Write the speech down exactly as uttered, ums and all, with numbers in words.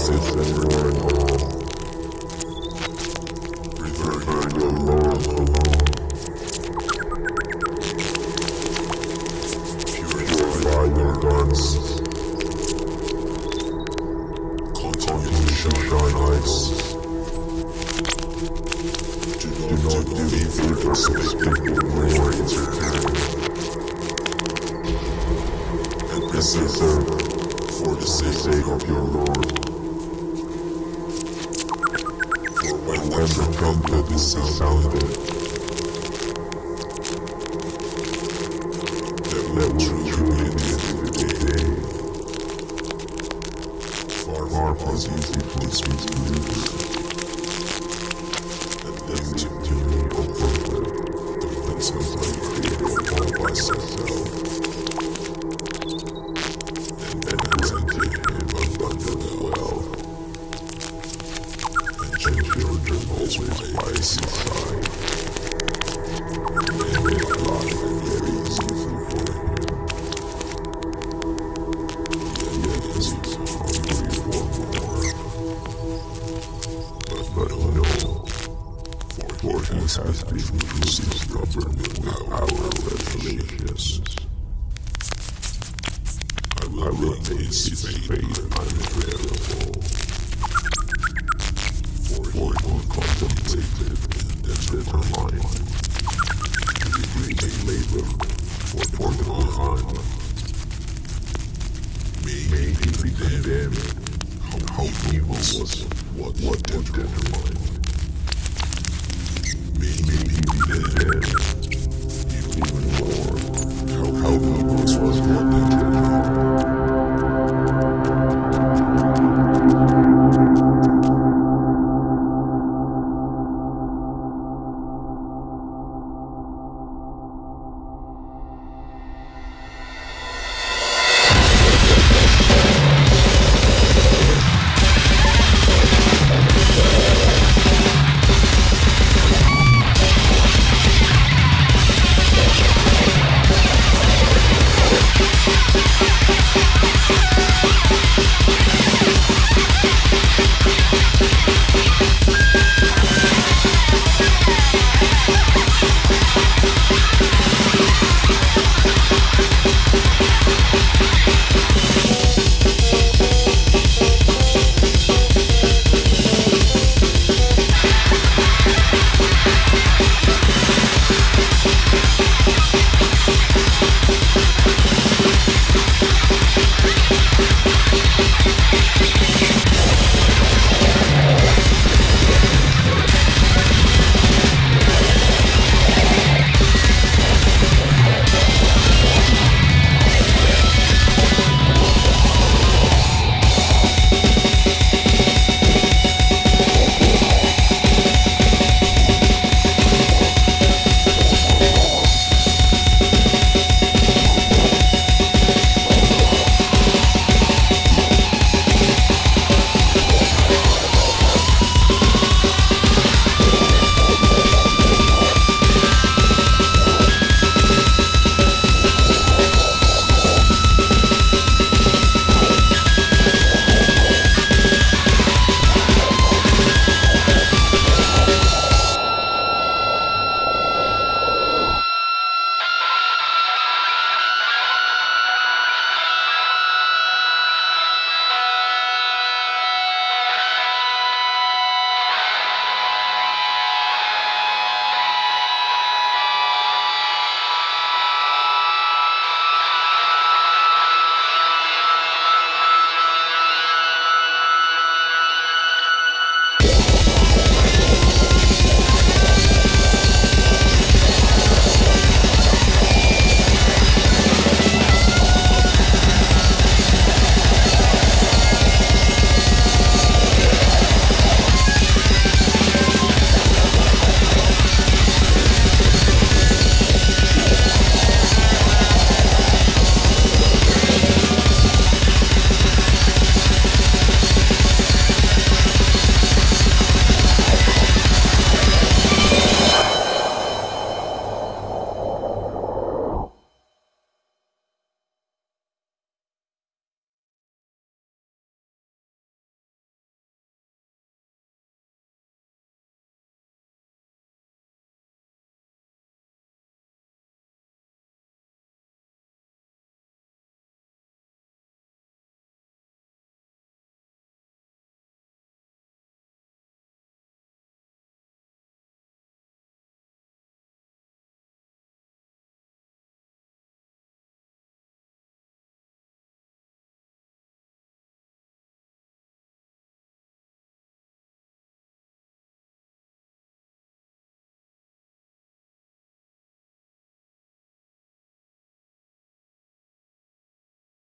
justice and war and all. Return your Lord alone. Purify your garments. Continue to shine lights. Do not do evil for such people nor entertain. And preserve for the sake of your Lord. For when the trumpet is sounded, there will truly be a day. Far, far positive please me to lose. And them to do me comforted, the princess I created all by myself. Always by his side. And make life very easy for him. Yet is he hungry for more. But, but no, for, for he has been using government with our revelations. I will, I will make his faith unbearable. For he contemplated and determined to bring a labor for the behind. May he be condemned how evil was what what determined. May he be condemned even more how how evil was what determined.